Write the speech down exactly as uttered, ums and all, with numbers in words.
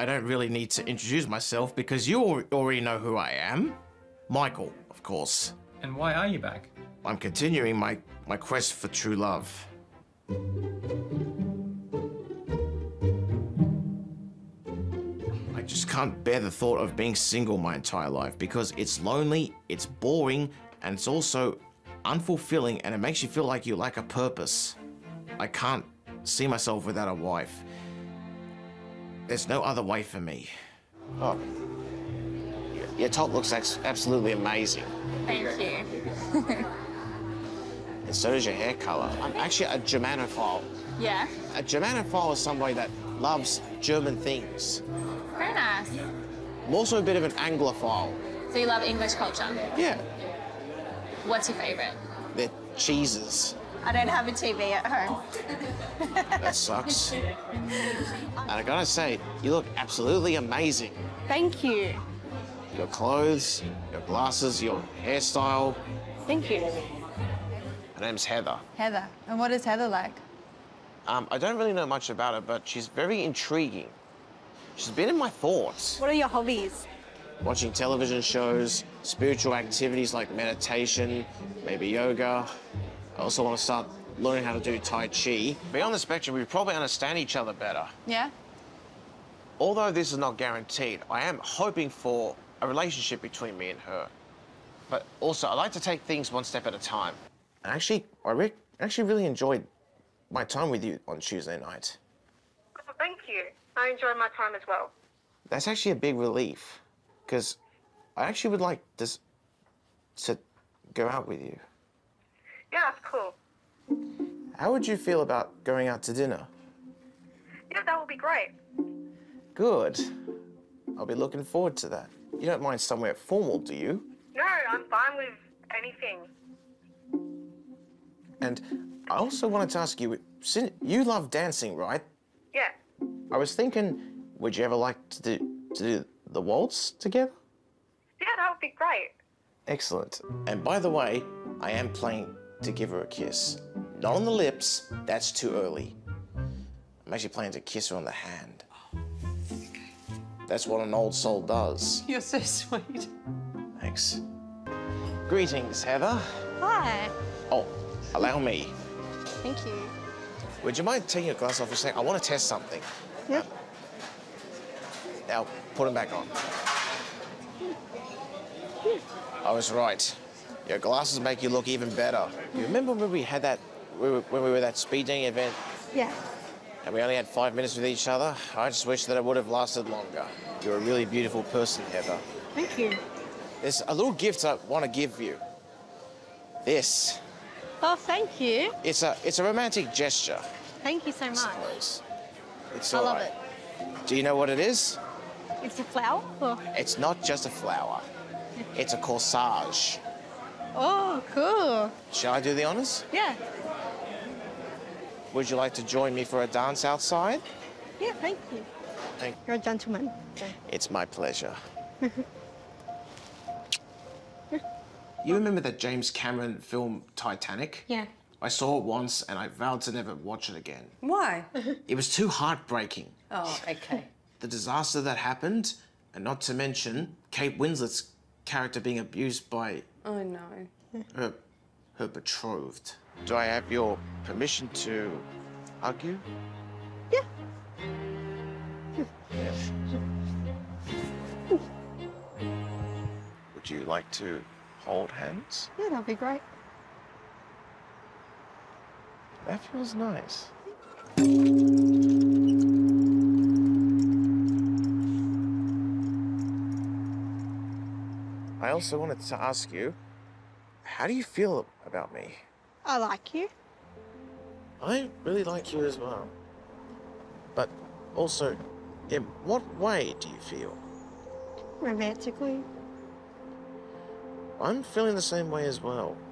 I don't really need to introduce myself because you al already know who I am. Michael, of course. And why are you back? I'm continuing my, my quest for true love. I just can't bear the thought of being single my entire life because it's lonely, it's boring, and it's also unfulfilling, and it makes you feel like you lack a purpose. I can't see myself without a wife. There's no other way for me. Oh, your top looks absolutely amazing. Thank you. And so does your hair color. I'm actually a Germanophile. Yeah. A Germanophile is somebody that loves German things. Very nice. I'm also a bit of an Anglophile. So you love English culture? Yeah. What's your favourite? They're cheeses. I don't have a T V at home. That sucks. And I gotta say, you look absolutely amazing. Thank you. Your clothes, your glasses, your hairstyle. Thank you. Her name's Heather. Heather. And what is Heather like? Um, I don't really know much about her, but she's very intriguing. She's been in my thoughts. What are your hobbies? Watching television shows, spiritual activities like meditation, maybe yoga. I also want to start learning how to do Tai Chi. Beyond the spectrum, we probably understand each other better. Yeah? Although this is not guaranteed, I am hoping for a relationship between me and her. But also, I like to take things one step at a time. And actually, I re actually really enjoyed my time with you on Tuesday night. Oh, thank you. I enjoyed my time as well. That's actually a big relief, because I actually would like to, to go out with you. Yeah, that's cool. How would you feel about going out to dinner? Yeah, that would be great. Good. I'll be looking forward to that. You don't mind somewhere formal, do you? No, I'm fine with anything. And I also wanted to ask you, since you love dancing, right? Yeah. I was thinking, would you ever like to do, to do the waltz together? Yeah, that would be great. Excellent. And by the way, I am planning to give her a kiss. Not on the lips, that's too early. I'm actually planning to kiss her on the hand. That's what an old soul does. You're so sweet. Thanks. Greetings, Heather. Hi. Oh, allow me. Thank you. Would you mind taking your glass off for a second? I want to test something. Yep. Now, put them back on. I was right. Your glasses make you look even better. You remember when we had that, when we were at that speed dating event? Yeah. And we only had five minutes with each other? I just wish that it would have lasted longer. You're a really beautiful person, Heather. Thank you. There's a little gift I want to give you. This. Oh, thank you. It's a, it's a romantic gesture. Thank you so much. Suppose. It's I all love right. it. Do you know what it is? It's a flower? Or... It's not just a flower. It's a corsage. Oh, cool. Shall I do the honors? Yeah. Would you like to join me for a dance outside? Yeah, thank you. Thank You're a gentleman. It's my pleasure. You remember that James Cameron film Titanic? Yeah. I saw it once and I vowed to never watch it again. Why? It was too heartbreaking. Oh, okay. The disaster that happened, and not to mention Kate Winslet's character being abused by Oh, no. her, her betrothed. Do I have your permission to hug you? Yeah. Yes. Would you like to hold hands? Yeah, that'd be great. That feels nice. I also wanted to ask you, how do you feel about me? I like you. I really like you as well. But also, in what way do you feel? Romantically. I'm feeling the same way as well.